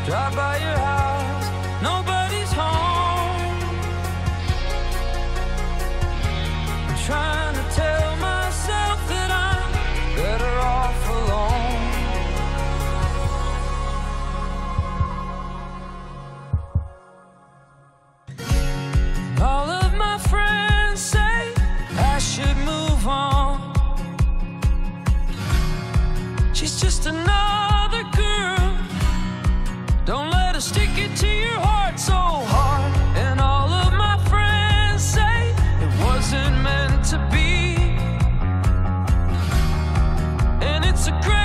Drive by your house, nobody's home. I'm trying to tell myself that I'm better off alone. All of my friends say I should move on. She's just another girl. Don't let her stick it to your heart so hard. And all of my friends say it wasn't meant to be. And it's a great